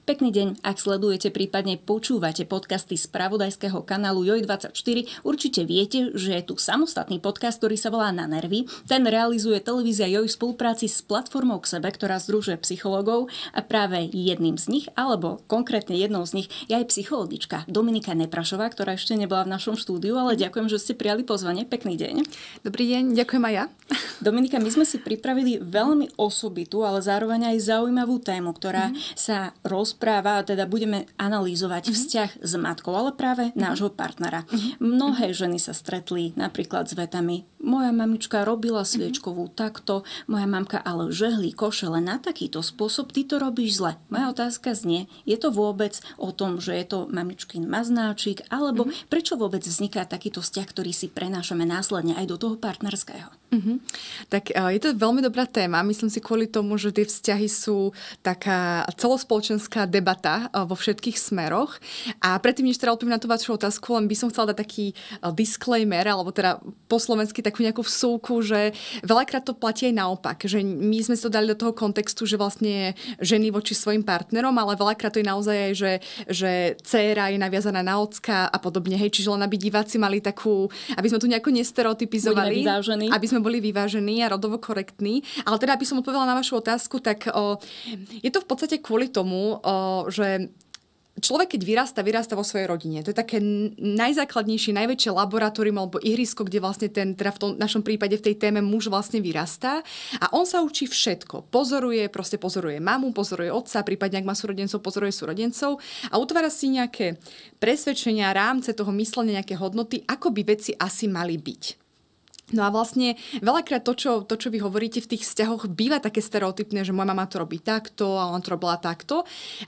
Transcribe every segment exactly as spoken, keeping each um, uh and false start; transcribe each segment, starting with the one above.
Pekný deň, ak sledujete, prípadne počúvate podcasty z spravodajského kanálu Joj dvadsaťštyri, určite viete, že je tu samostatný podcast, ktorý sa volá Na nervy. Ten realizuje televízia Joj v spolupráci s platformou K sebe, ktorá združuje psychológov, a práve jedným z nich, alebo konkrétne jednou z nich, je aj psychologička Dominika Neprašová, ktorá ešte nebola v našom štúdiu, ale ďakujem, že ste prijali pozvanie. Pekný deň. Dobrý deň, ďakujem aj ja. Dominika, my sme si pripravili veľmi osobitú, ale zároveň aj zaujímavú tému, ktorá mm-hmm. sa rozpráva, a teda budeme analýzovať mm-hmm. vzťah s matkou, ale práve mm-hmm. nášho partnera. Mm-hmm. Mnohé ženy sa stretli napríklad s vetami: moja mamička robila sviečkovú mm-hmm. takto, moja mamka ale žehlí košele na takýto spôsob, ty to robíš zle. Moja otázka znie, je to vôbec o tom, že je to mamičkin maznáčik, alebo mm-hmm. prečo vôbec vzniká takýto vzťah, ktorý si prenášame následne aj do toho partnerského? Mm-hmm. Tak je to veľmi dobrá téma. Myslím si kvôli tomu, že tie vzťahy sú taká celospoločenská debata vo všetkých smeroch. A predtým, než teda odpoviem na tú vašu otázku, len by som chcela dať taký disclaimer, alebo teda po slovensky takú nejakú vsúku, že veľakrát to platí aj naopak. Že my sme si to dali do toho kontextu, že vlastne ženy voči svojim partnerom, ale veľakrát to je naozaj aj, že, že dcéra je naviazaná na ocka a podobne. Hej, čiže len aby diváci mali takú, aby sme tu nejako nestereotypizovali, aby sme boli vyvážení a rodovo korektní. Ale teda, aby som odpovedala na vašu otázku, tak o, je to v podstate kvôli tomu, o, že človek, keď vyrasta, vyrasta vo svojej rodine. To je také najzákladnejšie, najväčšie laboratórium alebo ihrisko, kde vlastne ten, teda v tom našom prípade v tej téme muž vlastne vyrastá. A on sa učí všetko. Pozoruje, proste pozoruje mamu, pozoruje otca, prípadne ak má súrodencov, pozoruje súrodencov a utvára si nejaké presvedčenia, rámce toho myslenia, nejaké hodnoty, ako by veci asi mali byť. No a vlastne veľakrát to čo, to, čo vy hovoríte v tých vzťahoch, býva také stereotypné, že moja mama to robí takto a on to robila takto.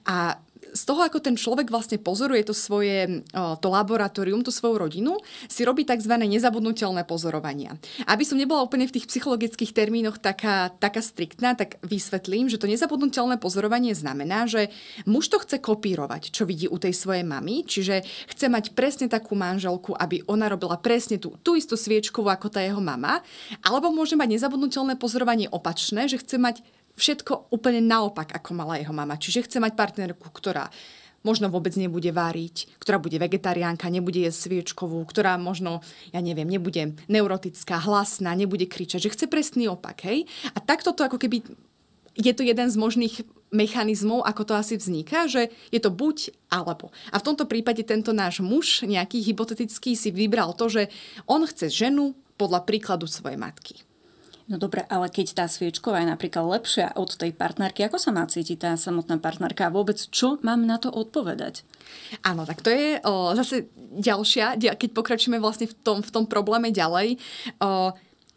A z toho, ako ten človek vlastne pozoruje to svoje, to laboratórium, tú svoju rodinu, si robí tzv. Nezabudnutelné pozorovania. Aby som nebola úplne v tých psychologických termínoch taká, taká striktná, tak vysvetlím, že to nezabudnutelné pozorovanie znamená, že muž to chce kopírovať, čo vidí u tej svojej mamy, čiže chce mať presne takú manželku, aby ona robila presne tú, tú istú sviečkovú ako tá jeho mama, alebo môže mať nezabudnutelné pozorovanie opačné, že chce mať všetko úplne naopak, ako mala jeho mama. Čiže chce mať partnerku, ktorá možno vôbec nebude váriť, ktorá bude vegetariánka, nebude jesť sviečkovú, ktorá možno, ja neviem, nebude neurotická, hlasná, nebude kričať, že chce presný opak, hej? A takto to ako keby je to jeden z možných mechanizmov, ako to asi vzniká, že je to buď alebo. A v tomto prípade tento náš muž, nejaký hypotetický, si vybral to, že on chce ženu podľa príkladu svojej matky. No dobre, ale keď tá sviečková je napríklad lepšia od tej partnerky, ako sa má cítiť tá samotná partnerka a vôbec čo mám na to odpovedať? Áno, tak to je o, zase ďalšia, keď pokračujeme vlastne v tom, v tom probléme ďalej. O,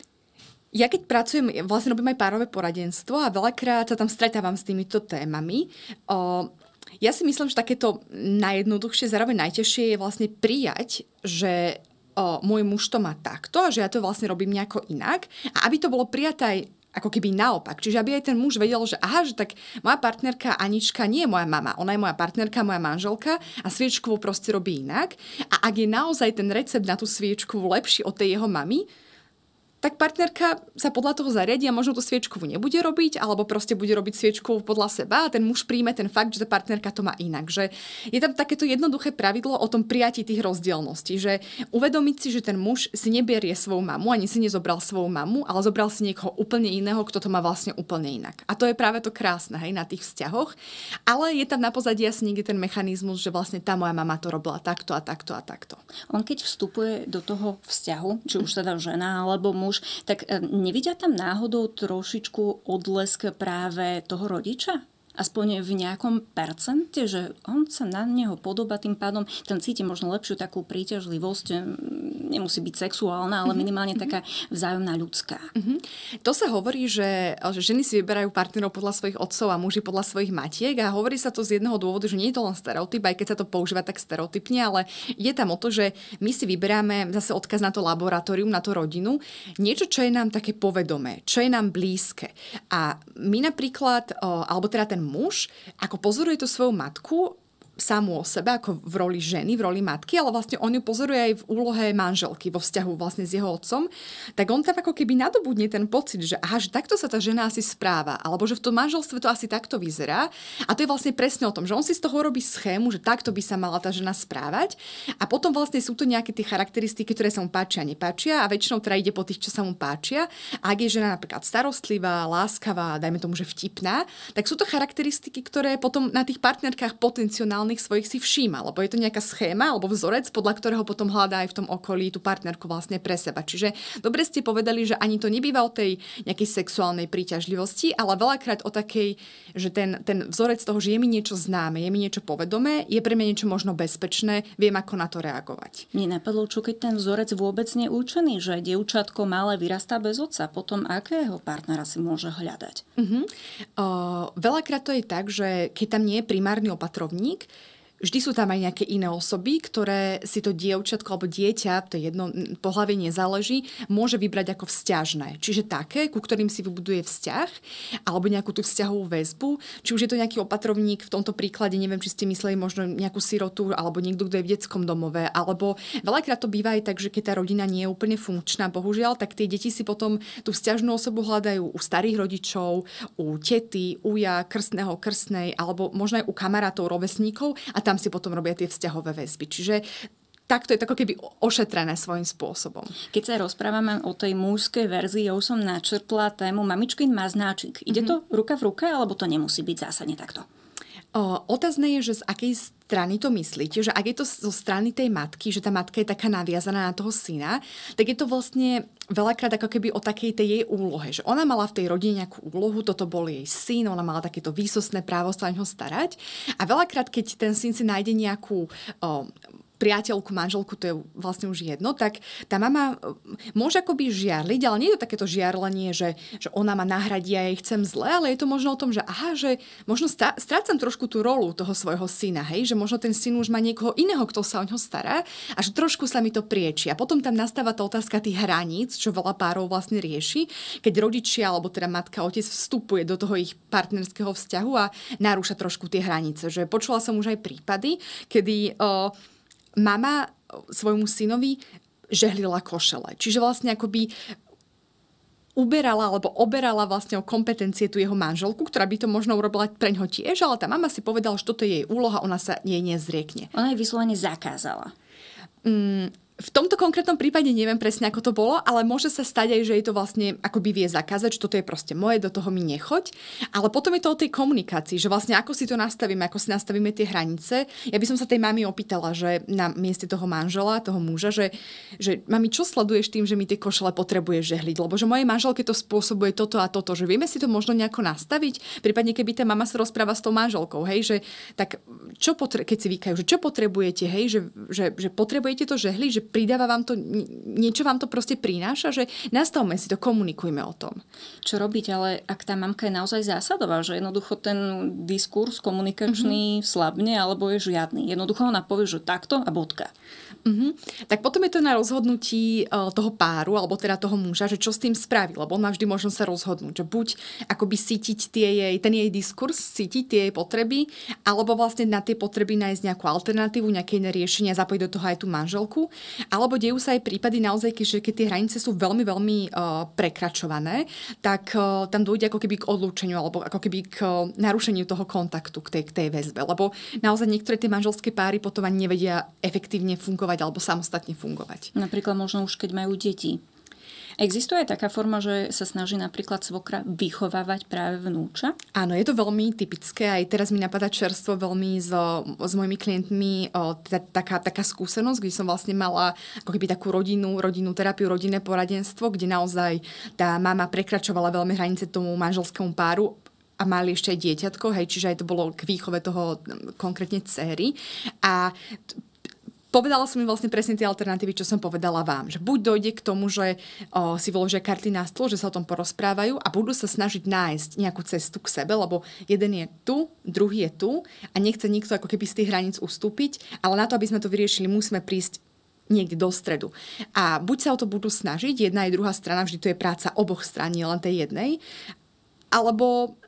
ja keď pracujem, vlastne robím aj párové poradenstvo a veľakrát sa tam stretávam s týmito témami. O, ja si myslím, že takéto najjednoduchšie, zároveň najťažšie je vlastne prijať, že O, môj muž to má takto a že ja to vlastne robím nejako inak a aby to bolo prijaté aj ako keby naopak. Čiže aby aj ten muž vedel, že aha, že tak moja partnerka Anička nie je moja mama, ona je moja partnerka, moja manželka a sviečkovú proste robí inak. A ak je naozaj ten recept na tú sviečkovú lepší od tej jeho mamy, tak partnerka sa podľa toho zariadi a možno tú sviečkovú nebude robiť, alebo proste bude robiť sviečkovú podľa seba a ten muž príjme ten fakt, že tá partnerka to má inak. Že je tam takéto jednoduché pravidlo o tom prijatí tých rozdielností, že uvedomiť si, že ten muž si neberie svoju mamu, ani si nezobral svoju mamu, ale zobral si niekoho úplne iného, kto to má vlastne úplne inak. A to je práve to krásne, hej, na tých vzťahoch. Ale je tam na pozadí asi niekde ten mechanizmus, že vlastne tá moja mama to robila takto a takto a takto. On keď vstupuje do toho vzťahu, či už teda žena alebo muž, tak nevidia tam náhodou trošičku odlesk práve toho rodiča? Aspoň v nejakom percente, že on sa na neho podobá, tým pádom tam cíti možno lepšiu takú príťažlivosť, nemusí byť sexuálna, ale minimálne mm-hmm. taká vzájomná ľudská. Mm-hmm. To sa hovorí, že, že ženy si vyberajú partnerov podľa svojich otcov a muži podľa svojich matiek a hovorí sa to z jedného dôvodu, že nie je to len stereotyp, aj keď sa to používa tak stereotypne, ale je tam o to, že my si vyberáme zase odkaz na to laboratórium, na tú rodinu, niečo, čo je nám také povedomé, čo je nám blízke. A my napríklad, alebo teda ten muž, ako pozoruje tú svoju matku, samú o sebe, ako v roli ženy, v roli matky, ale vlastne on ju pozoruje aj v úlohe manželky vo vzťahu vlastne s jeho otcom, tak on tam ako keby nadobudne ten pocit, že aha, že takto sa tá žena asi správa, alebo že v tom manželstve to asi takto vyzerá. A to je vlastne presne o tom, že on si z toho robí schému, že takto by sa mala tá žena správať. A potom vlastne sú to nejaké tie charakteristiky, ktoré sa mu páčia a nepáčia a väčšinou teda ide po tých, čo sa mu páčia. A ak je žena napríklad starostlivá, láskavá, dajme tomu, že vtipná, tak sú to charakteristiky, ktoré potom na tých partnerkách potenciálne svojich si všíma, lebo je to nejaká schéma alebo vzorec, podľa ktorého potom hľadá aj v tom okolí tú partnerku vlastne pre seba. Čiže dobre ste povedali, že ani to nebýva o tej nejakej sexuálnej príťažlivosti, ale veľakrát o takej, že ten, ten vzorec toho, že je mi niečo známe, je mi niečo povedomé, je pre mňa niečo možno bezpečné, viem ako na to reagovať. Mne napadlo, čo keď ten vzorec vôbec nie je určený, že dievčatko malé vyrastá bez otca, potom akého partnera si môže hľadať? Uh-huh. Uh, veľakrát to je tak, že keď tam nie je primárny opatrovník, vždy sú tam aj nejaké iné osoby, ktoré si to dievčatko alebo dieťa, to jedno pohlavie nezáleží, môže vybrať ako vzťažné. Čiže také, ku ktorým si vybuduje vzťah alebo nejakú tú vzťahovú väzbu. Či už je to nejaký opatrovník, v tomto príklade, neviem, či ste mysleli možno nejakú sirotu alebo niekto, kto je v detskom domove. Alebo veľakrát to býva aj tak, že keď tá rodina nie je úplne funkčná, bohužiaľ, tak tie deti si potom tú vzťažnú osobu hľadajú u starých rodičov, u tety, uja, krstného, krstnej alebo možno aj u kamarátov, rovesníkov a tam si potom robia tie vzťahové väzby. Čiže takto je to ako keby ošetrené svojím spôsobom. Keď sa rozprávame o tej mužskej verzii, ja už som načrtla tému mamičkin maznáčik. Ide mm-hmm. to ruka v ruke, alebo to nemusí byť zásadne takto? O, otázne je, že z akej strany to myslíte, že ak je to zo strany tej matky, že tá matka je taká naviazaná na toho syna, tak je to vlastne veľakrát ako keby o takej tej jej úlohe, že ona mala v tej rodine nejakú úlohu, toto bol jej syn, ona mala takéto výsostné právo sa o ňoho starať a veľakrát, keď ten syn si nájde nejakú o, priateľku, manželku, to je vlastne už jedno, tak tá mama môže akoby žiarliť, ale nie je to takéto žiarlenie, že, že ona ma nahradí a ja jej chcem zle, ale je to možno o tom, že aha, že možno strácam trošku tú rolu toho svojho syna, hej, že možno ten syn už má niekoho iného, kto sa o ňo stará a že trošku sa mi to prieči. A potom tam nastáva tá otázka tých hraníc, čo veľa párov vlastne rieši, keď rodičia, alebo teda matka, otec vstupuje do toho ich partnerského vzťahu a narúša trošku tie hranice. Že počula som už aj prípady, kedy uh, mama svojmu synovi žehlila košele. Čiže vlastne akoby uberala alebo oberala vlastne o kompetencie tu jeho manželku, ktorá by to možno urobila pre ňoho tiež, ale tá mama si povedala, že toto je jej úloha, ona sa jej nezriekne. Ona jej vyslovene zakázala. Mm, v tomto konkrétnom prípade neviem presne, ako to bolo, ale môže sa stať aj, že jej to vlastne akoby vie zakázať, že toto je proste moje, do toho mi nechoď. Ale potom je to o tej komunikácii, že vlastne ako si to nastavíme, ako si nastavíme tie hranice. Ja by som sa tej mami opýtala, že na mieste toho manžela, toho muža, že, že mami, čo sleduješ tým, že mi tie košele potrebuješ žehliť? Lebo že mojej manželke to spôsobuje toto a toto, že vieme si to možno nejako nastaviť. Prípadne keby tá mama sa rozpráva s tou manželkou, hej, že tak čo potre- keď si vykajú, že čo potrebujete, hej, že, že, že potrebujete to žehliť, že pridáva vám to, niečo vám to proste prináša, že nastavme si to, komunikujme o tom. Čo robiť, ale ak tá mamka je naozaj zásadová, že jednoducho ten diskurs komunikačný mm-hmm. slabne alebo je žiadny. Jednoducho ona povie, že takto a bodka. Mm-hmm. Tak potom je to na rozhodnutí uh, toho páru, alebo teda toho muža, že čo s tým spraví, lebo on má vždy možnosť sa rozhodnúť, že buď akoby cítiť tie jej, ten jej diskurs, cítiť tie jej potreby, alebo vlastne na tie potreby nájsť nejakú alternatívu, nejaké iné riešenia, zapojiť do toho aj tú manželku. Alebo dejú sa aj prípady naozaj, že keď tie hranice sú veľmi, veľmi uh, prekračované, tak uh, tam dôjde ako keby k odlúčeniu alebo ako keby k uh, narušeniu toho kontaktu k tej, k tej väzbe. Lebo naozaj niektoré tie manželské páry potom ani nevedia efektívne fungovať alebo samostatne fungovať. Napríklad možno už keď majú deti. Existuje aj taká forma, že sa snaží napríklad svokra vychovávať práve vnúča? Áno, je to veľmi typické. Aj teraz mi napadá čerstvo veľmi so, s mojimi klientmi o, t- taká, taká skúsenosť, kde som vlastne mala ako keby takú rodinu, rodinnú terapiu, rodinné poradenstvo, kde naozaj tá mama prekračovala veľmi hranice tomu manželskému páru a mali ešte aj dieťatko, hej, čiže aj to bolo k výchove toho konkrétne dcéry. A t- Povedala som im vlastne presne tie alternatívy, čo som povedala vám. Že buď dojde k tomu, že o, si vložia karty na stôl, že sa o tom porozprávajú a budú sa snažiť nájsť nejakú cestu k sebe, lebo jeden je tu, druhý je tu a nechce nikto ako keby z tých hraníc ustúpiť, ale na to, aby sme to vyriešili, musíme prísť niekde do stredu. A buď sa o to budú snažiť, jedna aj druhá strana, vždy to je práca oboch strán, nie len tej jednej, alebo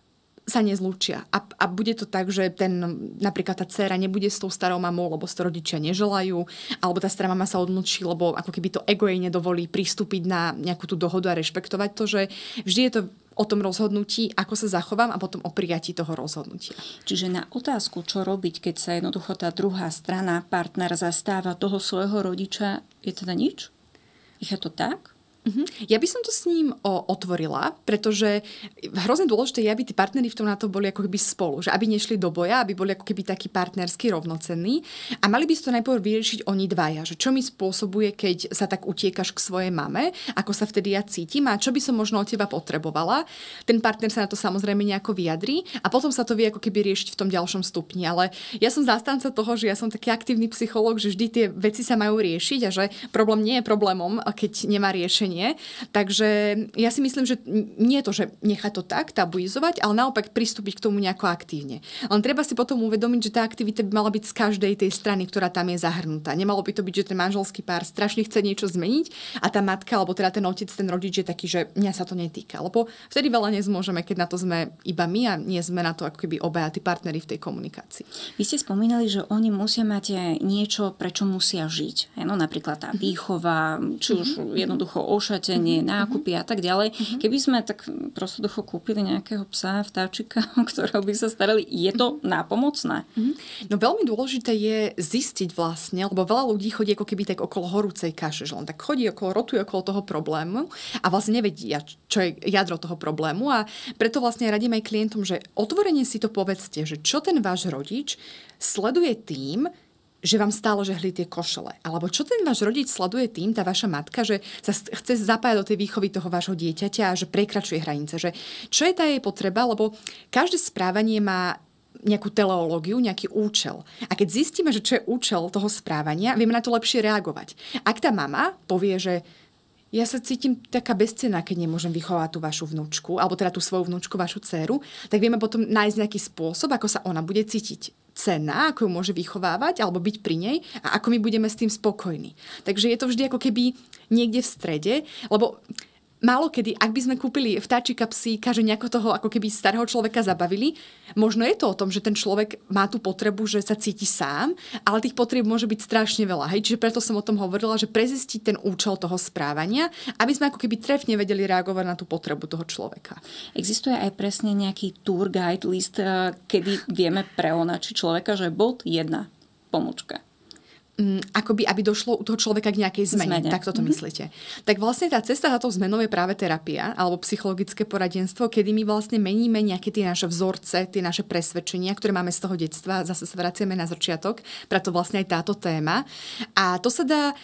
sa nezlúčia. A, a bude to tak, že ten, napríklad tá dcéra nebude s tou starou mamou, lebo si to rodičia neželajú, alebo tá stará mama sa odmlčí, lebo ako keby to ego jej nedovolí pristúpiť na nejakú tú dohodu a rešpektovať to, že vždy je to o tom rozhodnutí, ako sa zachovám a potom o prijatí toho rozhodnutia. Čiže na otázku, čo robiť, keď sa jednoducho tá druhá strana, partner zastáva toho svojho rodiča, je teda nič? Je to tak? Uh-huh. Ja by som to s ním o, otvorila, pretože hrozne dôležité je, aby tí partneri v tom na to boli ako keby spolu, že aby nešli do boja, aby boli ako keby takí partnersky rovnocenní a mali by si to najprv vyriešiť oni dvaja, že čo mi spôsobuje, keď sa tak utiekaš k svojej mame, ako sa vtedy ja cítim a čo by som možno od teba potrebovala. Ten partner sa na to samozrejme nejako vyjadrí a potom sa to vie ako keby riešiť v tom ďalšom stupni, ale ja som zástanca toho, že ja som taký aktívny psychológ, že vždy tie veci sa majú riešiť a že problém nie je problémom, keď nemá riešenie. Takže ja si myslím, že nie je to, že nechať to tak, tabuizovať, ale naopak pristúpiť k tomu nejako aktívne. Len treba si potom uvedomiť, že tá aktivita by mala byť z každej tej strany, ktorá tam je zahrnutá. Nemalo by to byť, že ten manželský pár strašne chce niečo zmeniť a tá matka, alebo teda ten otec, ten rodič je taký, že mňa sa to netýka. Lebo vtedy veľa nezmôžeme, keď na to sme iba my a nie sme na to ako keby obaja tí partneri v tej komunikácii. Vy ste spomínali, že oni musia mať niečo, prečo musia žiť. No, napríklad tá výchova, či už jednoducho ošatenie, nákupy a tak ďalej. Keby sme tak prosto ducho kúpili nejakého psa, vtáčika, o ktorého by sa starali, je to nápomocné? No veľmi dôležité je zistiť vlastne, lebo veľa ľudí chodí ako keby tak okolo horúcej kaše, že len tak chodí okolo, rotuje okolo toho problému a vlastne nevedia, čo je jadro toho problému a preto vlastne radím aj klientom, že otvorene si to povedzte, že čo ten váš rodič sleduje tým, že vám stále žehli tie košele. Alebo čo ten váš rodič sleduje tým, tá vaša matka, že sa chce zapájať do tej výchovy toho vášho dieťaťa a že prekračuje hranice. Že čo je tá jej potreba, lebo každé správanie má nejakú teleológiu, nejaký účel. A keď zistíme, že čo je účel toho správania, vieme na to lepšie reagovať. Ak tá mama povie, že ja sa cítim taká bezcenná, keď nemôžem vychovať tú vašu vnúčku, alebo teda tú svoju vnúčku, vašu dcéru, tak vieme potom nájsť nejaký spôsob, ako sa ona bude cítiť cenná, ako ju môže vychovávať alebo byť pri nej a ako my budeme s tým spokojní. Takže je to vždy ako keby niekde v strede, lebo málo kedy, ak by sme kúpili vtáčika, psíka, že nejako toho ako keby starého človeka zabavili, možno je to o tom, že ten človek má tú potrebu, že sa cíti sám, ale tých potrieb môže byť strašne veľa. Hej? Čiže preto som o tom hovorila, že prezistiť ten účel toho správania, aby sme ako keby trefne vedeli reagovať na tú potrebu toho človeka. Existuje aj presne nejaký tour guide list, kedy vieme preonačiť človeka, že bod jedna, pomôčka. Um, akoby, aby došlo u toho človeka k nejakej zmene. zmene. Tak toto mm-hmm. myslíte. Tak vlastne tá cesta za tou zmenou je práve terapia alebo psychologické poradenstvo, kedy my vlastne meníme nejaké tie naše vzorce, tie naše presvedčenia, ktoré máme z toho detstva. Zase sa vraciame na začiatok, preto vlastne aj táto téma. A to sa dá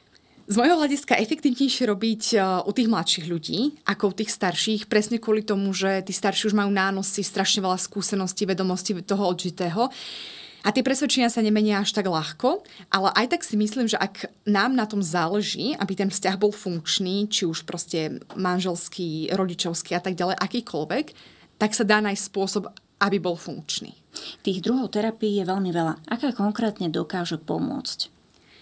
z môjho hľadiska efektívnejšie robiť u tých mladších ľudí, ako u tých starších, presne kvôli tomu, že tí starší už majú nánosy, strašne veľa skúseností, vedomostí toho odžitého. A tie presvedčenia sa nemenia až tak ľahko, ale aj tak si myslím, že ak nám na tom záleží, aby ten vzťah bol funkčný, či už proste manželský, rodičovský a tak ďalej, akýkoľvek, tak sa dá nájsť spôsob, aby bol funkčný. Tých druhov terapii je veľmi veľa. Aká konkrétne dokáže pomôcť?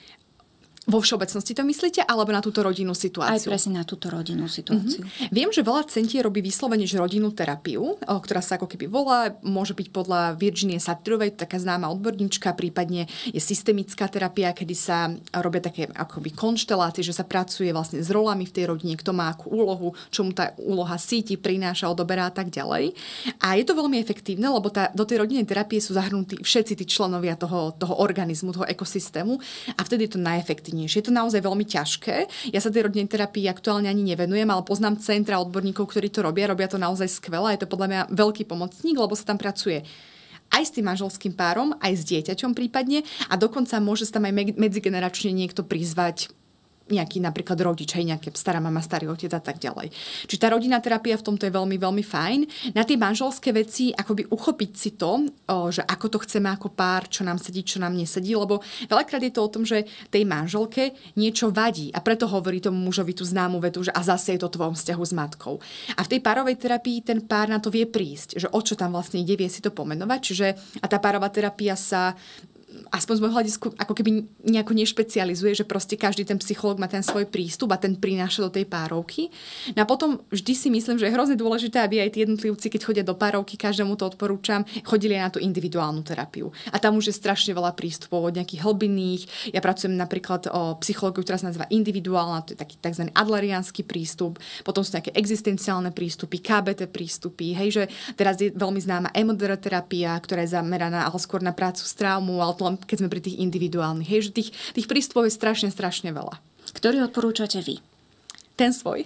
Vo všeobecnosti to myslíte, alebo na túto rodinnú situáciu? Aj presne na túto rodinnú situáciu. Mm-hmm. Viem, že veľa centier robí vyslovene, že rodinnú terapiu, ktorá sa ako keby volá, môže byť podľa Virginie Satyrovej, taká známa odborníčka, prípadne je systemická terapia, kedy sa robia také akoby konštelácie, že sa pracuje vlastne s rolami v tej rodine, kto má akú úlohu, čo mu tá úloha síti, prináša, odoberá a tak ďalej. A je to veľmi efektívne, lebo tá, do tej rodinnej terapie sú zahrnutí všetci tí členovia toho, toho organizmu, toho ekosystému a vtedy je to najefektívnejšie. Je to naozaj veľmi ťažké. Ja sa tej rodinnej terapii aktuálne ani nevenujem, ale poznám centra odborníkov, ktorí to robia. Robia to naozaj skvelé. Je to podľa mňa veľký pomocník, lebo sa tam pracuje aj s tým manželským párom, aj s dieťaťom prípadne a dokonca môže sa tam aj medzigeneračne niekto prizvať, nejaký napríklad rodič, aj nejaké stará mama, starý otec a tak ďalej. Čiže tá rodinná terapia v tomto je veľmi, veľmi fajn. Na tie manželské veci akoby uchopiť si to, o, že ako to chceme ako pár, čo nám sedí, čo nám nesedí, lebo veľakrát je to o tom, že tej manželke niečo vadí a preto hovorí tomu mužovi tú známu vetu, že a zase je to v tvojom vzťahu s matkou. A v tej párovej terapii ten pár na to vie prísť, že o čo tam vlastne ide, vie si to pomenovať, čiže a tá párová terapia sa aspoň z môjho hľadisku ako keby nejako nešpecializuje, že proste každý ten psychológ má ten svoj prístup a ten prináša do tej párovky. No a potom vždy si myslím, že je hrozne dôležité, aby aj tí jednotlivci, keď chodia do párovky, každému to odporúčam, chodili aj na tú individuálnu terapiu. A tam už je strašne veľa prístupov od nejakých hlbinných. Ja pracujem napríklad o psychológiu, ktorá sa nazýva individuálna, to je taký tzv. Adleriánsky prístup. Potom sú nejaké existenciálne prístupy, ká bé té prístupy. Hej, že teraz je veľmi známa em dé er terapia, ktorá je zameraná ale skôr na prácu s traumou, ale to len keď sme pri tých individuálnych. Hej, že tých, tých prístupov je strašne, strašne veľa. Ktorý odporúčate vy? Ten svoj.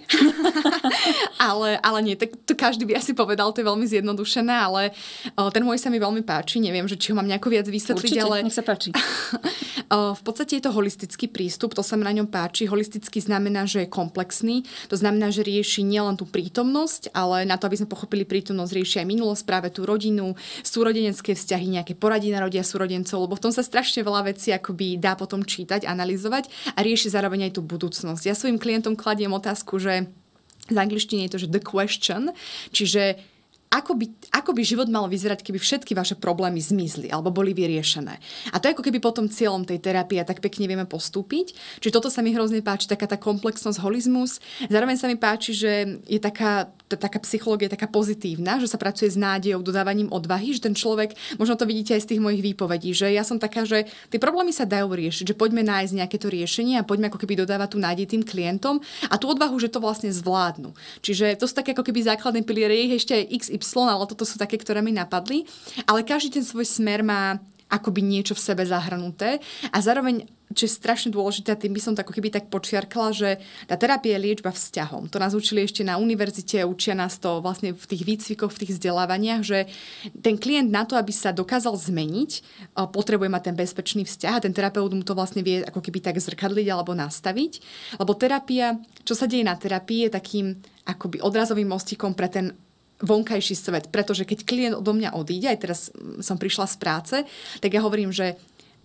ale, ale nie, tak to každý by asi povedal, to je veľmi zjednodušené, ale o, ten môj sa mi veľmi páči. Neviem, že či ho mám nejako viac vysvetliť, Určite, ale... nech sa páči. o, v podstate je to holistický prístup, to sa mi na ňom páči. Holistický znamená, že je komplexný. To znamená, že rieši nielen tú prítomnosť, ale na to, aby sme pochopili prítomnosť, rieši aj minulosť, práve tú rodinu, súrodenecké vzťahy, nejaké porady narodia súrodencov, lebo v tom sa strašne veľa vecí akoby dá potom čítať, analyzovať a rieši zároveň aj tú budúcnosť. Ja svojim klientom kladiem otázku, že z angličtiny je to, že the question, čiže ako by, ako by život mal vyzerať, keby všetky vaše problémy zmizli alebo boli vyriešené. A to je ako keby potom cieľom tej terapie a tak pekne vieme postúpiť. Čiže toto sa mi hrozne páči, taká tá komplexnosť, holizmus. Zároveň sa mi páči, že je taká, taká psychológia taká pozitívna, že sa pracuje s nádejou, dodávaním odvahy, že ten človek, možno to vidíte aj z tých mojich výpovedí, že ja som taká, že tie problémy sa dajú riešiť, že poďme nájsť nejaké to riešenie a poďme ako keby dodávať tú nádej tým klientom a tú odvahu, že to vlastne zvládnu. Čiže to sú také ako keby základné piliere, ich ešte aj iks ypsilon, ale toto sú také, ktoré mi napadli. Ale každý ten svoj smer má akoby niečo v sebe zahrnuté a zároveň, čo je strašne dôležité, a tým by som to ako keby tak počiarkla, že tá terapia je liečba vzťahom. To nás učili ešte na univerzite, učia nás to vlastne v tých výcvikoch, v tých vzdelávaniach, že ten klient na to, aby sa dokázal zmeniť, potrebuje mať ten bezpečný vzťah a ten terapeut mu to vlastne vie ako keby tak zrkadliť alebo nastaviť. Lebo terapia, čo sa deje na terapii, je takým akoby odrazovým mostíkom pre ten vonkajší svet, pretože keď klient odo mňa odíde, aj teraz som prišla z práce, tak ja hovorím, že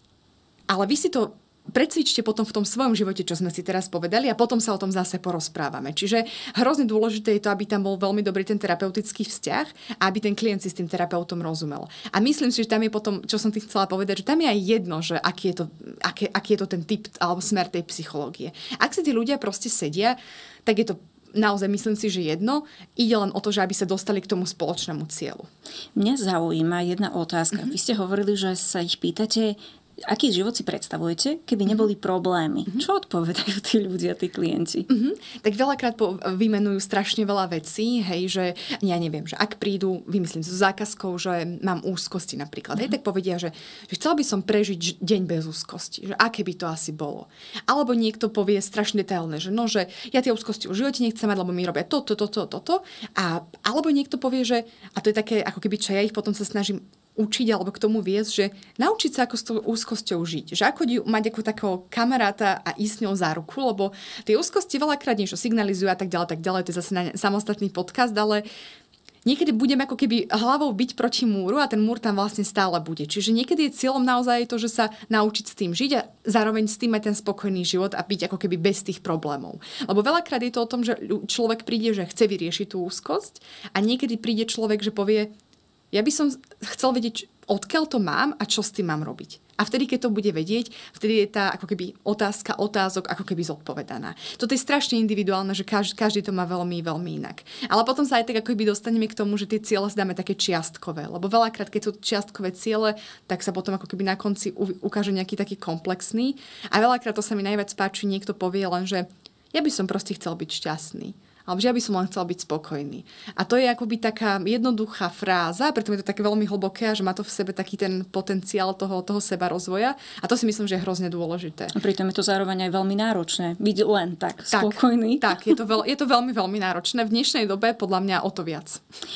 ale vy si to precvičte potom v tom svojom živote, čo sme si teraz povedali a potom sa o tom zase porozprávame. Čiže hrozne dôležité je to, aby tam bol veľmi dobrý ten terapeutický vzťah a aby ten klient si s tým terapeutom rozumel. A myslím si, že tam je potom, čo som ti chcela povedať, že tam je aj jedno, že aký je to, aký, aký je to ten typ alebo smer tej psychológie. Ak si tí ľudia proste sedia, tak je to naozaj myslím si, že jedno. Ide len o to, že aby sa dostali k tomu spoločnému cieľu. Mňa zaujíma jedna otázka. Mm-hmm. Vy ste hovorili, že sa ich pýtate, aký život si predstavujete, keby neboli problémy? Mm-hmm. Čo odpovedajú tí ľudia, tí klienti? Mm-hmm. Tak veľakrát po, vymenujú strašne veľa vecí, hej, že ja neviem, že ak prídu, vymyslím so zákazkou, že mám úzkosti napríklad, mm-hmm. hej, tak povedia, že, že chcel by som prežiť deň bez úzkosti, že aké by to asi bolo. Alebo niekto povie strašne detailné, že no, že ja tie úzkosti už v živote nechcem mať, lebo mi robia toto, toto, toto. A alebo niekto povie, že, a to je také, ako keby, čo ja ich potom sa snažím učiť alebo k tomu viesť, že naučiť sa ako s tou úzkosťou žiť. Že ako mať ako takého kamaráta a ísť s ňou za ruku, lebo tie úzkosti veľakrát niečo signalizujú a tak ďalej, tak ďalej. To je zase na samostatný podcast, ale niekedy budeme ako keby hlavou byť proti múru a ten múr tam vlastne stále bude. Čiže niekedy je cieľom naozaj to, že sa naučiť s tým žiť a zároveň s tým aj ten spokojný život a byť ako keby bez tých problémov. Lebo veľakrát je to o tom, že človek príde, že chce vyriešiť tú úzkosť a niekedy príde človek, že povie: ja by som chcel vedieť, odkiaľ to mám a čo s tým mám robiť. A vtedy, keď to bude vedieť, vtedy je tá ako keby otázka, otázok ako keby zodpovedaná. Toto je strašne individuálne, že každý, každý to má veľmi, veľmi inak. Ale potom sa aj tak ako keby dostaneme k tomu, že tie ciele dáme také čiastkové. Lebo veľakrát, keď sú čiastkové ciele, tak sa potom ako keby na konci ukáže nejaký taký komplexný. A veľakrát to sa mi najviac páči, niekto povie len, že ja by som proste chcel byť šťastný. Alebo že ja by som len chcel byť spokojný. A to je akoby taká jednoduchá fráza, preto je to také veľmi hlboké a že má to v sebe taký ten potenciál toho, toho seba rozvoja. A to si myslím, že je hrozne dôležité. A pritom je to zároveň aj veľmi náročné. Byť len tak, tak spokojný. Tak, je to, veľ, je to veľmi, veľmi náročné. V dnešnej dobe podľa mňa o to viac.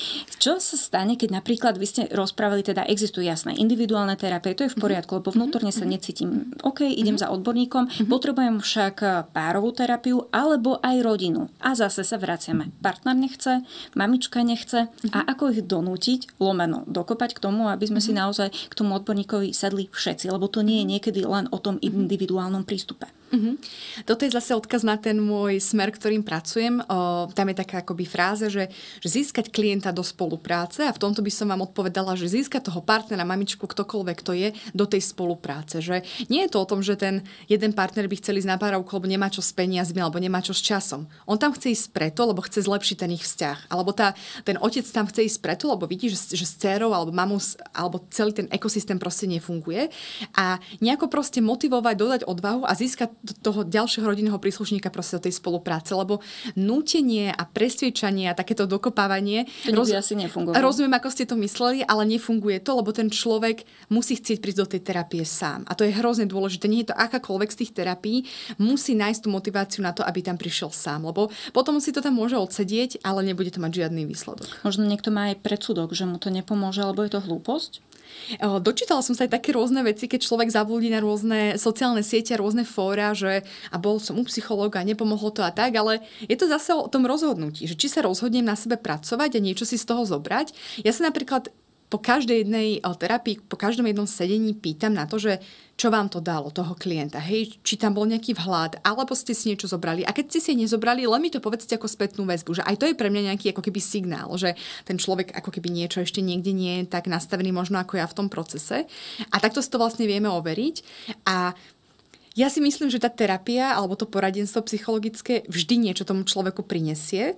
Čo sa stane, keď napríklad vy ste rozprávali, teda existujú jasné individuálne terapie, to je v poriadku, lebo vnútorne sa necítim. OK, idem za odborníkom, potrebujem však párovú terapiu alebo aj rodinu. A zase sa vraciame. Partner nechce, mamička nechce a ako ich donútiť, lomeno dokopať k tomu, aby sme si naozaj k tomu odborníkovi sadli všetci, lebo to nie je niekedy len o tom individuálnom prístupe. Uh-huh. Toto je zase odkaz na ten môj smer, ktorým pracujem. O, tam je taká akoby fráza, že, že získať klienta do spolupráce, a v tomto by som vám odpovedala, že získať toho partnera, mamičku, ktokoľvek to je, do tej spolupráce. Že nie je to o tom, že ten jeden partner by chcel ísť na párovku, lebo nemá čo s peniazmi, alebo nemá čo s časom. On tam chce ísť preto, lebo chce zlepšiť ten ich vzťah. Alebo tá, ten otec tam chce ísť preto, lebo vidí, že, že s dcérou alebo mamou, alebo celý ten ekosystém proste nefunguje. A nejako proste motivovať, dodať odvahu a získať toho ďalšieho rodinného príslušníka proste do tej spolupráce, lebo nútenie a presviečanie a takéto dokopávanie to roz... asi nefungovalo. Rozumiem, ako ste to mysleli, ale nefunguje to, lebo ten človek musí chcieť prísť do tej terapie sám. A to je hrozne dôležité. Nie je to akákoľvek z tých terapií, musí nájsť tú motiváciu na to, aby tam prišiel sám, lebo potom si to tam môže odsedieť, ale nebude to mať žiadny výsledok. Možno niekto má aj predsudok, že mu to nepomôže, alebo je to hlúposť? Dočítala som sa aj také rôzne veci, keď človek zabudí na rôzne sociálne siete, rôzne fóra, že a bol som u psychológa, nepomohlo to a tak, ale je to zase o tom rozhodnutí, že či sa rozhodnem na sebe pracovať a niečo si z toho zobrať. Ja sa napríklad po každej jednej terapii, po každom jednom sedení pýtam na to, že čo vám to dalo, toho klienta. Hej, či tam bol nejaký vhľad, alebo ste si niečo zobrali. A keď ste si nezobrali, len mi to povedzte ako spätnú väzbu, že aj to je pre mňa nejaký ako keby signál, že ten človek ako keby niečo ešte niekde nie je tak nastavený možno ako ja v tom procese. A takto si to vlastne vieme overiť. A ja si myslím, že tá terapia alebo to poradenstvo psychologické vždy niečo tomu človeku prinesie,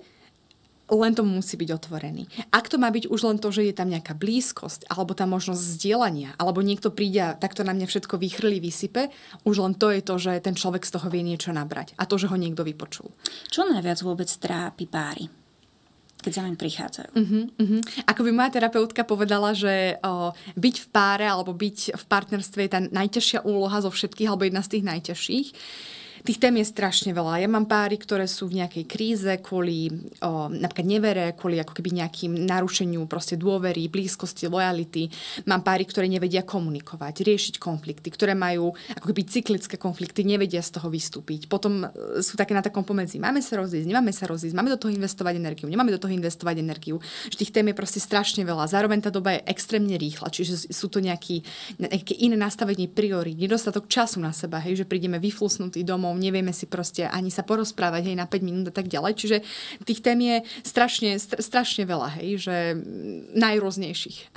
len tomu musí byť otvorený. Ak to má byť už len to, že je tam nejaká blízkosť, alebo tá možnosť zdieľania, alebo niekto príde a takto na mňa všetko vychrlí, vysype, už len to je to, že ten človek z toho vie niečo nabrať. A to, že ho niekto vypočul. Čo najviac vôbec trápi páry, keď za mňa prichádzajú? Uh-huh, uh-huh. Ako by moja terapeutka povedala, že o, byť v páre alebo byť v partnerstve je tá najťažšia úloha zo všetkých, alebo jedna z tých najťažších. Tých tém je strašne veľa. Ja mám páry, ktoré sú v nejakej kríze kvôli o, napríklad nevere, kvôli ako keby nejakým narušeniu proste dôvery, blízkosti, lojality. Mám páry, ktoré nevedia komunikovať, riešiť konflikty, ktoré majú ako keby cyklické konflikty, nevedia z toho vystúpiť. Potom sú také na takom pomedzi. Máme sa rozísť, nemáme sa rozísť, máme do toho investovať energiu, nemáme do toho investovať energiu. Že tých tém je proste strašne veľa. Zároveň tá doba je extrémne rýchla, čiže sú to nejaký, nejaké iné nastavenie priorít, nedostatok času na seba, hej, že prídeme vyflusnutí domov, nevieme si proste ani sa porozprávať, hej, na päť minút a tak ďalej. Čiže tých tém je strašne, str- strašne veľa, hej, že najrôznejších.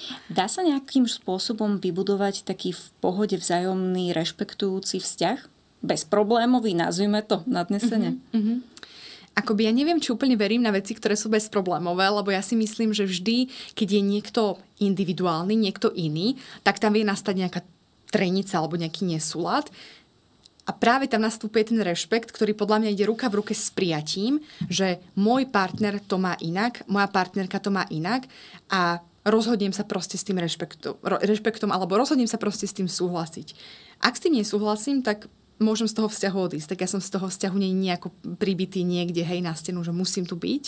Dá sa nejakým spôsobom vybudovať taký v pohode vzájomný, rešpektujúci vzťah? Bezproblémový, nazvime to nadnesene. Uh-huh, uh-huh. Akoby ja neviem, či úplne verím na veci, ktoré sú bezproblémové, lebo ja si myslím, že vždy, keď je niekto individuálny, niekto iný, tak tam vie nastať nejaká trenica alebo nejaký nesúlad. A práve tam nastupuje ten rešpekt, ktorý podľa mňa ide ruka v ruke s prijatím, že môj partner to má inak, moja partnerka to má inak a rozhodnem sa proste s tým rešpektom, rešpektom alebo rozhodnem sa proste s tým súhlasiť. Ak s tým nesúhlasím, tak môžem z toho vzťahu odísť. Tak ja som z toho vzťahu nie nejako pribitý niekde, hej, na stenu, že musím tu byť.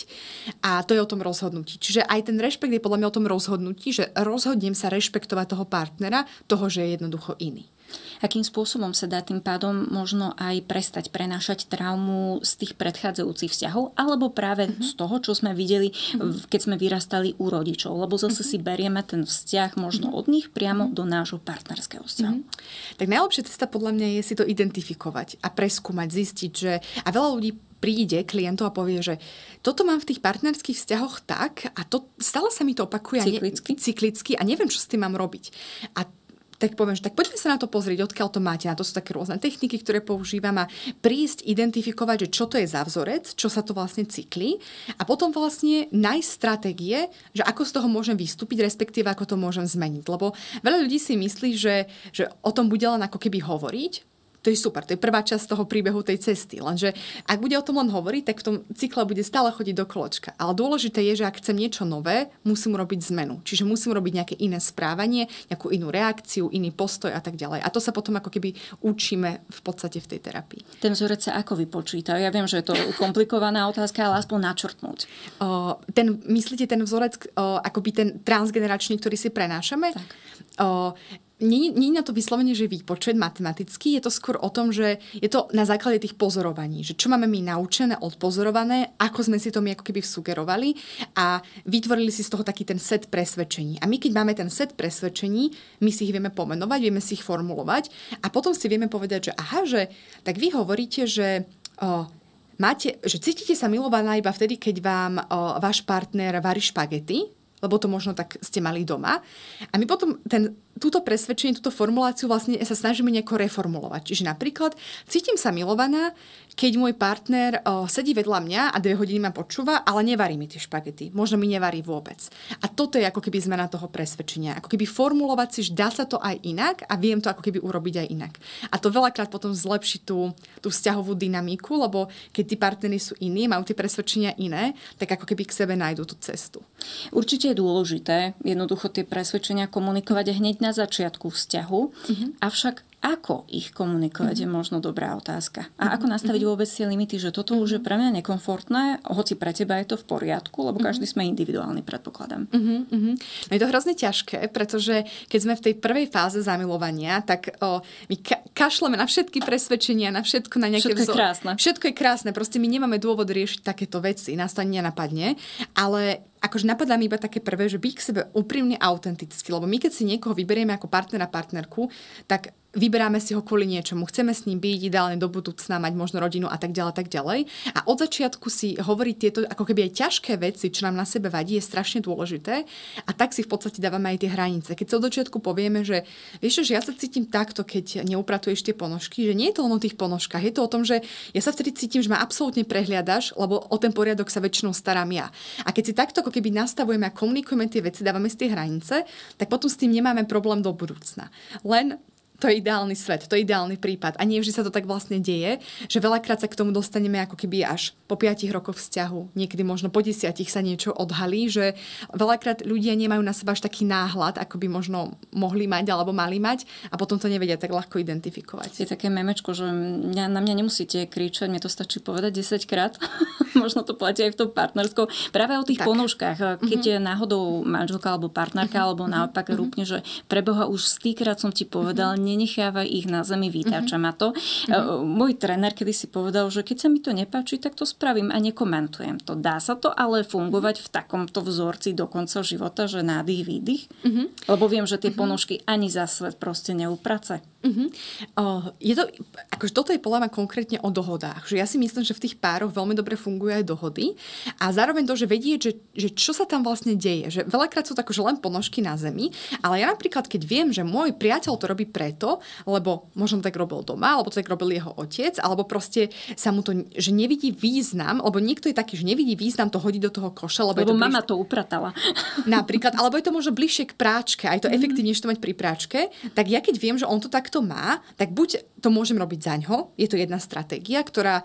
A to je o tom rozhodnutí. Čiže aj ten rešpekt je podľa mňa o tom rozhodnutí, že rozhodnem sa rešpektovať toho partnera, toho, že je jednoducho iný. Akým spôsobom sa dá tým pádom možno aj prestať prenášať traumu z tých predchádzajúcich vzťahov, alebo práve mm-hmm. z toho, čo sme videli, keď sme vyrastali u rodičov, lebo zase mm-hmm. si berieme ten vzťah možno od nich priamo mm-hmm. do nášho partnerského vzťahu. Mm-hmm. Tak najlepšia cesta podľa mňa je si to identifikovať a preskúmať, zistiť, že a veľa ľudí príde klientov a povie, že toto mám v tých partnerských vzťahoch tak a to stále sa mi to opakuje cyklicky, a, ne, cyklicky a neviem, čo s tým mám robiť. A tak poviem, že tak poďme sa na to pozrieť, odkiaľ to máte. Na to sú také rôzne techniky, ktoré používam a prísť, identifikovať, že čo to je za vzorec, čo sa to vlastne cyklí a potom vlastne nájsť stratégie, že ako z toho môžem vystúpiť, respektíve ako to môžem zmeniť. Lebo veľa ľudí si myslí, že, že o tom bude len ako keby hovoriť. To je super, to je prvá časť toho príbehu tej cesty. Lenže ak bude o tom len hovoriť, tak v tom cykle bude stále chodiť do koločka. Ale dôležité je, že ak chcem niečo nové, musím robiť zmenu. Čiže musím robiť nejaké iné správanie, nejakú inú reakciu, iný postoj a tak ďalej. A to sa potom ako keby učíme v podstate v tej terapii. Ten vzorec sa ako vypočíta? Ja viem, že je to komplikovaná otázka, ale aspoň načrtnúť. O, ten, myslíte ten vzorec, o, akoby ten transgeneračný, ktorý si prenášame? Tak. O, nie, nie je na to vyslovene, že výpočet matematický, je to skôr o tom, že je to na základe tých pozorovaní, že čo máme my naučené, odpozorované, ako sme si to my ako keby vsugerovali a vytvorili si z toho taký ten set presvedčení. A my keď máme ten set presvedčení, my si ich vieme pomenovať, vieme si ich formulovať a potom si vieme povedať, že aha, že tak vy hovoríte, že o, máte, že cítite sa milovaná iba vtedy, keď vám o, váš partner varí špagety, lebo to možno tak ste mali doma. A my potom ten, túto presvedčenie, túto formuláciu vlastne sa snažíme nejako reformulovať. Čiže napríklad cítim sa milovaná, keď môj partner o, sedí vedľa mňa a dve hodiny ma počúva, ale nevarí mi tie špagety. Možno mi nevarí vôbec. A toto je ako keby zmena toho presvedčenia. Ako keby formulovať si, že dá sa to aj inak a viem to ako keby urobiť aj inak. A to veľakrát potom zlepší tú, tú vzťahovú dynamiku, lebo keď tí partnery sú iní, majú tie presvedčenia iné, tak ako keby k sebe nájdú tú cestu. Určite je dôležité jednoducho tie presvedčenia komunikovať hneď na začiatku vzťahu, mm-hmm. avšak ako ich komunikovať mm-hmm. je možno dobrá otázka. A mm-hmm. ako nastaviť vôbec tie limity, že toto mm-hmm. už je pre mňa nekomfortné, hoci pre teba je to v poriadku, lebo mm-hmm. každý sme individuálny, predpokladám. Mm-hmm. No je to hrozne ťažké, pretože keď sme v tej prvej fáze zamilovania, tak o, my ka- kašleme na všetky presvedčenia, na všetko, na nejaké Všetko vzor- je krásne. Všetko je krásne, proste my nemáme dôvod riešiť takéto veci, nás to ani nenapadne, ale akože napadá mi iba také prvé, že byť k sebe úprimne autentický, lebo my keď si niekoho vyberieme ako partnera, partnerku, tak vyberáme si ho kvôli niečomu. Chceme s ním byť ideálne do budúcna, mať možno rodinu a tak ďalej, tak ďalej. A od začiatku si hovoriť tieto ako keby aj ťažké veci, čo nám na sebe vadí, je strašne dôležité. A tak si v podstate dávame aj tie hranice. Keď sa od začiatku povieme, že vieš, že ja sa cítim takto, keď neupratuješ tie ponožky, že nie je to len o tých ponožkách, je to o tom, že ja sa vtedy cítim, že ma absolútne prehliadaš, lebo o ten poriadok sa väčšinou starám ja. A keď si takto ako keby nastavujeme a komunikujeme tie veci, dávame si tie hranice, tak potom s tým nemáme problém do budúcna. Len to je ideálny svet, to je ideálny prípad. A nie vždy sa to tak vlastne deje, že veľakrát sa k tomu dostaneme ako keby až po piatich rokoch vzťahu. Niekedy možno po desiatich sa niečo odhalí, že veľakrát ľudia nemajú na seba až taký náhľad, ako by možno mohli mať alebo mali mať a potom to nevedia tak ľahko identifikovať. Je také memečko, že mňa, na mňa nemusíte kričať, mne to stačí povedať desaťkrát. Možno to platí aj v tom partnerskom. Práve o tých tak. ponožkách. Keď mm-hmm. náhodou manželka alebo partnerka mm-hmm. alebo naopak mm-hmm. rúpne, že preboha už stýkrát som ti povedal, mm-hmm. nenechávaj ich na zemi, vytáča mm-hmm. ma to. Mm-hmm. Môj tréner kedy si povedal, že keď sa mi to nepáči, tak to spravím a nekomentujem to. Dá sa to ale fungovať mm-hmm. v takomto vzorci do konca života, že nádych, výdych? Mm-hmm. Lebo viem, že tie mm-hmm. ponožky ani za svet proste neuprace. Uh-huh. Uh, je to, akože toto je podľa mňa konkrétne o dohodách. Že ja si myslím, že v tých pároch veľmi dobre fungujú aj dohody a zároveň to, že vedieť, že, že čo sa tam vlastne deje. Že veľakrát sú to akože len ponožky na zemi, ale ja napríklad, keď viem, že môj priateľ to robí preto, lebo možno tak robil doma, alebo to tak robil jeho otec, alebo proste sa mu to, že nevidí význam, lebo niekto je taký, že nevidí význam to hodiť do toho koša, lebo, lebo je to mama bliž... to upratala. Napríklad, alebo je to možno bližšie k práčke, aj to mm. efektívnejšie to mať pri práčke, tak ja keď viem, že on to tak to má, tak buď to môžem robiť zaňho, je to jedna stratégia, ktorá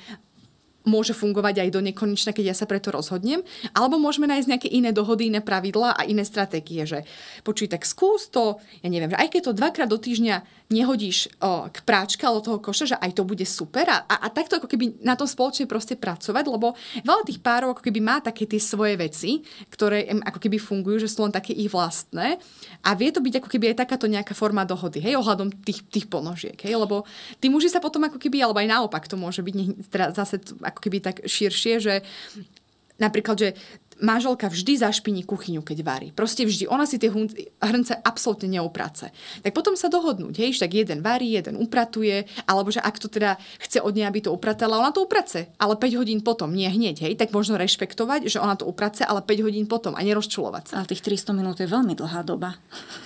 môže fungovať aj do nekonečna, keď ja sa preto rozhodnem, alebo môžeme nájsť nejaké iné dohody, iné pravidlá a iné stratégie, že počuj, tak skús to, ja neviem, že aj keď to dvakrát do týždňa nehodíš o, k práčke alebo toho koša, že aj to bude super a, a, a takto ako keby na tom spoločne proste pracovať, lebo veľa tých párov ako keby má také tie svoje veci, ktoré im ako keby fungujú, že sú len také ich vlastné a vie to byť ako keby aj takáto nejaká forma dohody, hej, ohľadom tých, tých ponožiek, hej, lebo tí muži sa potom ako keby, alebo aj naopak to môže byť teda zase ako keby tak širšie, že napríklad, že manželka vždy zašpiní kuchyňu, keď varí. Proste vždy. Ona si tie hrnce absolútne neuprace. Tak potom sa dohodnúť, hej, že tak jeden varí, jeden upratuje, alebo že ak to teda chce od nej, aby to upratala, ona to uprace, ale päť hodín potom, nie hneď, hej, tak možno rešpektovať, že ona to uprace, ale päť hodín potom a nerozčulovať sa. Ale tých tristo minút je veľmi dlhá doba.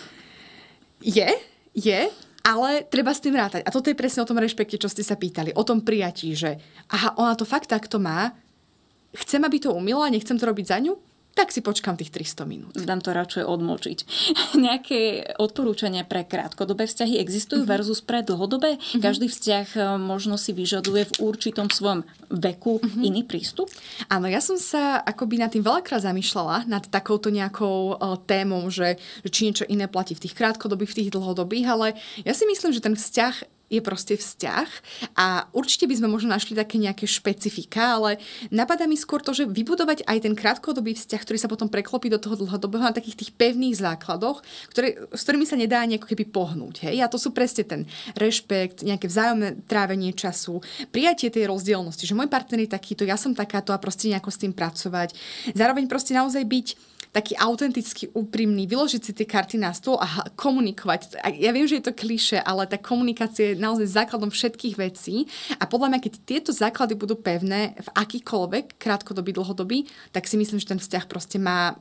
Je, je, ale treba s tým rátať. A toto je presne o tom rešpekte, čo ste sa pýtali. O tom prijatí, že aha, ona to fakt takto má, chcem, aby to umila, nechcem to robiť za ňu, tak si počkám tých tristo minút. Dám to radšej odmočiť. Nejaké odporúčania pre krátkodobé vzťahy existujú uh-huh. versus pre dlhodobé? Uh-huh. Každý vzťah možno si vyžaduje v určitom svojom veku uh-huh. iný prístup? Áno, ja som sa akoby nad tým veľakrát zamýšľala, nad takouto nejakou uh, témou, že, že či niečo iné platí v tých krátkodobých, v tých dlhodobých, ale ja si myslím, že ten vzťah je proste vzťah a určite by sme možno našli také nejaké špecifika, ale napadá mi skôr to, že vybudovať aj ten krátkodobý vzťah, ktorý sa potom preklopí do toho dlhodobého na takých tých pevných základoch, ktoré, s ktorými sa nedá ani ako keby pohnúť. Hej? A to sú presne ten rešpekt, nejaké vzájomné trávenie času, prijatie tej rozdielnosti, že môj partner je takýto, ja som takáto a proste nejako s tým pracovať. Zároveň proste naozaj byť taký autentický, úprimný, vyložiť si tie karty na stôl a komunikovať. Ja viem, že je to klišé, ale tá komunikácia je naozaj základom všetkých vecí a podľa mňa, keď tieto základy budú pevné v akýkoľvek krátkodobý, dlhodobý, tak si myslím, že ten vzťah proste má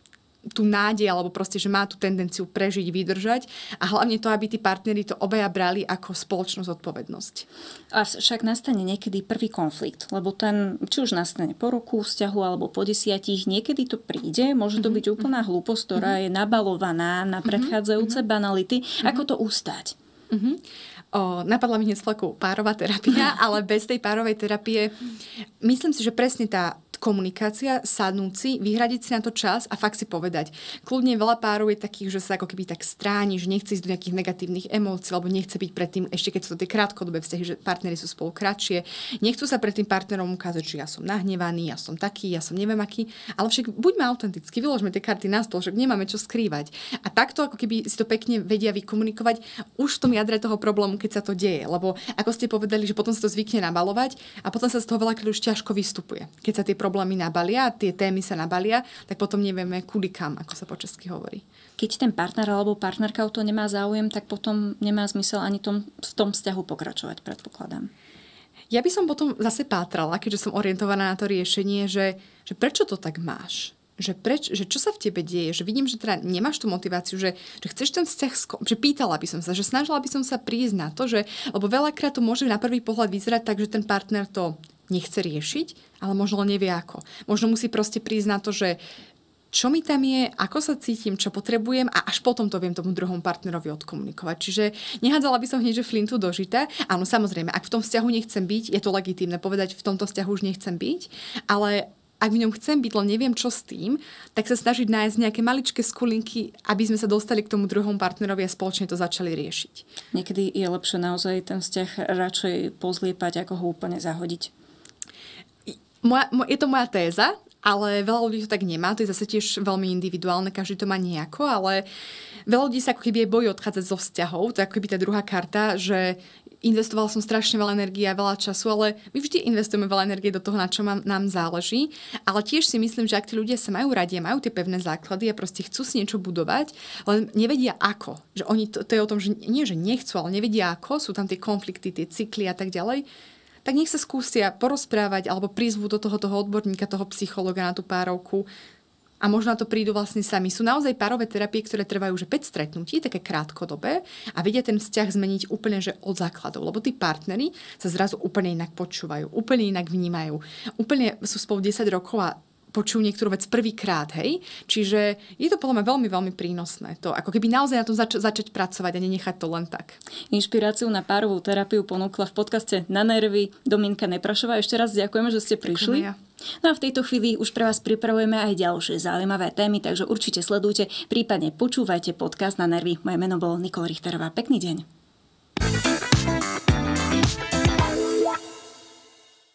tú nádej, alebo proste, že má tú tendenciu prežiť, vydržať a hlavne to, aby tí partneri to obaja brali ako spoločnú zodpovednosť. A však nastane niekedy prvý konflikt, lebo ten, či už nastane po roku vzťahu alebo po desiatich, niekedy to príde, môže to byť úplná hlúposť, ktorá je nabalovaná na predchádzajúce banality. Ako to ustať? Uh-huh. O, napadla mi hneď vlaku párová terapia, ale bez tej párovej terapie myslím si, že presne tá komunikácia, sadnúť si, vyhradiť si na to čas a fakt si povedať. Kľudne veľa párov je takých, že sa ako keby tak stráni, že nechce ísť do nejakých negatívnych emócií, alebo nechce byť predtým, ešte keď sú to tie krátkodobé vzťahy, že partneri sú spolu kratšie. Nechcú sa pred tým partnerom ukázať, že ja som nahnevaný, ja som taký, ja som neviem aký, ale však buďme autentickí, vyložme tie karty na stôl, že nemáme čo skrývať. A takto ako keby si to pekne vedia vykomunikovať už v tom jadre toho problému, keď sa to deje, lebo ako ste povedali, že potom sa to zvykne nabalovať a potom sa z toho veľakrát už ťažko vystupuje. Keď sa tie problémy nabalia, tie témy sa nabalia, tak potom nevieme kudy kam, ako sa po česky hovorí. Keď ten partner alebo partnerka o to nemá záujem, tak potom nemá zmysel ani tom, v tom vzťahu pokračovať, predpokladám. Ja by som potom zase pátrala, keďže som orientovaná na to riešenie, že, že prečo to tak máš? Že, preč, že čo sa v tebe deje? Že vidím, že teda nemáš tú motiváciu, že, že chceš ten vzťah, sko- že pýtala by som sa, že snažila by som sa prísť na to, že, lebo veľakrát to môže na prvý pohľad vyzerať tak, že ten partner to nechce riešiť, ale možno nevie ako. Možno musí proste prísť na to, že čo mi tam je, ako sa cítim, čo potrebujem a až potom to viem tomu druhom partnerovi odkomunikovať. Čiže nehádzala by som hneď, že flintu do žita. Áno, samozrejme, ak v tom vzťahu nechcem byť, je to legitímne povedať, v tomto vzťahu už nechcem byť, ale ak v ňom chcem byť, len neviem čo s tým, tak sa snažiť nájsť nejaké maličké skulinky, aby sme sa dostali k tomu druhomu partnerovi a spoločne to začali riešiť. Niekedy je lepšie naozaj ten vzťah radšej pozliepať, ako ho úplne zahodiť. Moja, je to moja téza, ale veľa ľudí to tak nemá, to je zase tiež veľmi individuálne, každý to má nejako, ale veľa ľudí sa ako keby bojí odchádzať zo vzťahov, to je ako keby tá druhá karta, že investoval som strašne veľa energie a veľa času, ale my vždy investujeme veľa energie do toho, na čo nám, nám záleží, ale tiež si myslím, že ak tí ľudia sa majú radi a majú tie pevné základy a proste chcú si niečo budovať, len nevedia ako, že oni to, to je o tom, že nie, že nechcú, ale nevedia ako, sú tam tie konflikty, tie cykly a tak ďalej, tak nech sa skúsia porozprávať alebo prizvú do toho, toho odborníka, toho psychologa na tú párovku a možno na to prídu vlastne sami. Sú naozaj párové terapie, ktoré trvajú že päť stretnutí, také krátkodobé a vedia ten vzťah zmeniť úplne že od základov, lebo tí partneri sa zrazu úplne inak počúvajú, úplne inak vnímajú. Úplne sú spolu desať rokov a počujú niektorú vec prvýkrát, hej? Čiže je to podľa mňa veľmi, veľmi prínosné. To ako keby naozaj na tom zač- začať pracovať a nenechať to len tak. Inšpiráciu na párovú terapiu ponúkla v podcaste Na nervy Dominika Neprašová. Ešte raz ďakujeme, že ste prišli. Ja. No a v tejto chvíli už pre vás pripravujeme aj ďalšie zaujímavé témy, takže určite sledujte, prípadne počúvajte podcast Na nervy. Moje meno bolo Nikola Richterová. Pekný deň.